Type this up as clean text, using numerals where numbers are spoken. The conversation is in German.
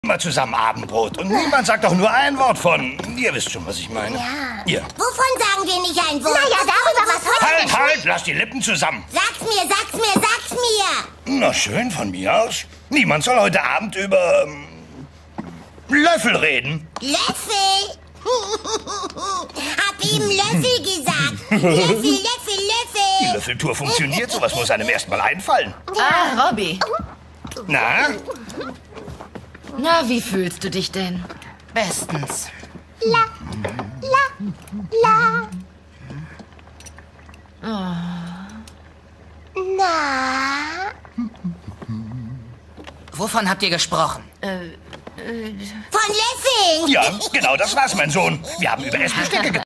Immer zusammen Abendbrot und niemand sagt doch nur ein Wort von. Ihr wisst schon, was ich meine. Ja. Ihr. Wovon sagen wir nicht ein Wort? Naja, darüber, was heute... Halt, lass die Lippen zusammen. Sag's mir, sag's mir, sag's mir! Na schön, von mir aus. Niemand soll heute Abend über Löffel reden. Löffel? Hab ihm Löffel gesagt. Löffel, Löffel, Die Löffel. Löffeltour funktioniert, sowas muss einem erst mal einfallen. Ah, Robby. Na? Na, wie fühlst du dich denn? Bestens. La, la, la. Na? Wovon habt ihr gesprochen? Von Löffeln. Ja, genau das war's, mein Sohn. Wir haben über Essbestecke